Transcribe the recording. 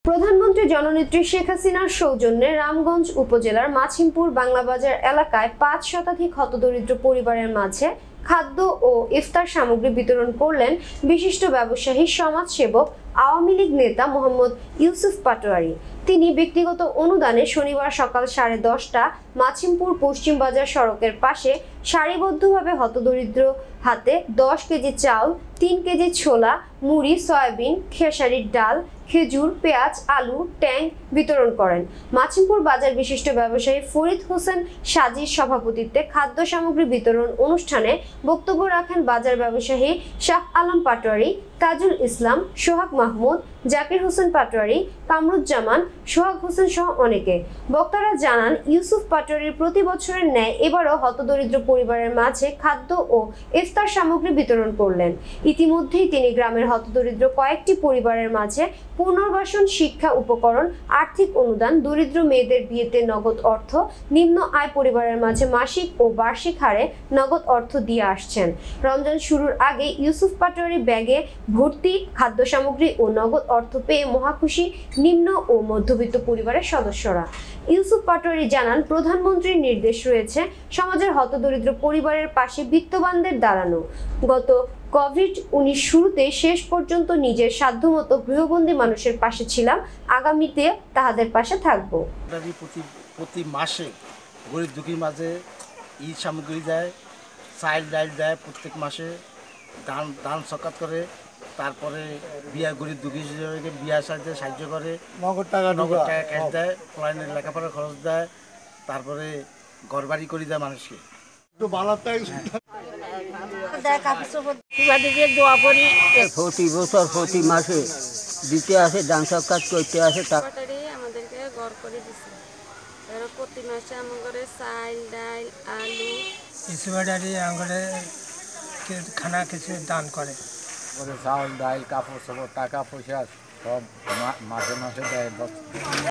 প্রধানমন্ত্রী জননেত্রী শেখ হাসিনার সৌজন্যে রামগঞ্জ উপজেলার মাছিমপুর বাংলাবাজার এলাকায় ৫ শতাধিক হতদরিদ্র পরিবারের মাঝে খাদ্য ও ইফতার সামগ্রী বিতরণ করলেন বিশিষ্ট ব্যবসায়ী সমাজসেবক আওয়ামী লীগ নেতা মোহাম্মদ ইউসুফ পাটোয়ারি। তিনি ব্যক্তিগত অনুদানে শনিবার সকাল 10:30টা মাছিমপুর পশ্চিম বাজার সড়কের পাশে সারিবদ্ধভাবে হতদরিদ্র হাতে 10 কেজি চাল, 3 কেজি ছোলা, মুড়ি, সয়াবিন, খেসারির ডাল, খেজুর, পেঁয়াজ, আলু, ট্যাং বিতরণ করেন। মাছিমপুর বাজার বিশিষ্ট ব্যবসায়ী ফরিদ হোসেন সাজির সভাপতিত্বে খাদ্য সামগ্রী বিতরণ অনুষ্ঠানে বক্তব্য রাখেন বাজার ব্যবসায়ী শাহ আলম পাটোয়ারি, তাজুল ইসলাম, সোহাগ মাহমুদ, জাকির হোসেন পাটোয়ারি, কামরুজ্জামান, সোহাগ হোসেন সহ অনেকে। বক্তারা জানান, ইউসুফ পাটোয়ারির প্রতি বছরের ন্যায় এবারও হতদরিদ্র পরিবারের মাঝে খাদ্য ও ইফতার সামগ্রী বিতরণ করলেন। ইতিমধ্যেই তিনি গ্রামের হতদরিদ্র কয়েকটি পরিবারের মাঝে পুনর্বাসন, শিক্ষা উপকরণ, আর্থিক অনুদান, দরিদ্র মেয়েদের বিয়েতে নগদ অর্থ, নিম্ন আয় পরিবারের মাঝে মাসিক ও বার্ষিক হারে নগদ অর্থ দিয়ে আসছেন। রমজান শুরুর আগে ইউসুফ পাটোয়ারি ব্যাগে ভর্তি খাদ্য সামগ্রী ও নগদ অর্থ পেয়ে মহাখুশি নিম্ন ও মধ্যবিত্ত পরিবারের সদস্যরা। ইউসুফ পাটোয়ারি জানান, প্রধানমন্ত্রীর নির্দেশ রয়েছে সমাজের হতদরিদ্র পরিবারের পাশে বিত্তবানদের দাঁড়ানো। গত কোভিড-19 শুরুতে শেষ পর্যন্ত নিজের সাধ্যমতো গৃহবন্দী মানুষের পাশে ছিলাম, আগামীতে তাহাদের পাশে থাকব। প্রতি মাসে গরিব দুঃখীর মাঝে ঈদ সামগ্রী দেয়, চাল ডাল দেয়, প্রত্যেক মাসে দান সকাত করে, তারপরে বিয়া গরিব দুঃখী বিয়া সাজতে সাহায্য করে, নগদ টাকা ক্যাশ দেয়, পড়াশোনার লেখাপড়ার খরচ দেয়, তারপরে ঘরবাড়ি করে দেয় মানুষকে। প্রতি বছর প্রতি মাসে দিতে আসে, দান সৎকার করতে আসে। আমাদেরকে ঘর করে দিচ্ছে, প্রতি মাসে আমাদের চাল ডাল আলু খানা কিছু দান করে। চাউল ডাল কাপড় টাকা পয়সা সব মাসে মাসে দেয়।